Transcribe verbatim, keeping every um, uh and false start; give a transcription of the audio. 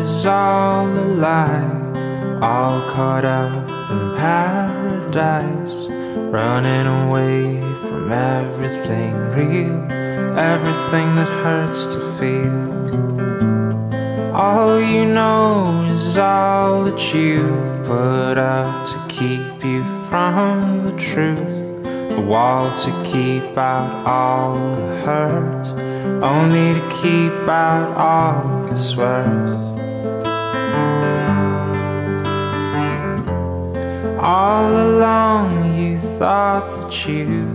is all a lie, all caught up in paradise, running away from everything real, everything that hurts to feel. All you know is all that you've put up to keep you from the truth, a wall to keep out all the hurt, only to keep out all that's worth. All along you thought that you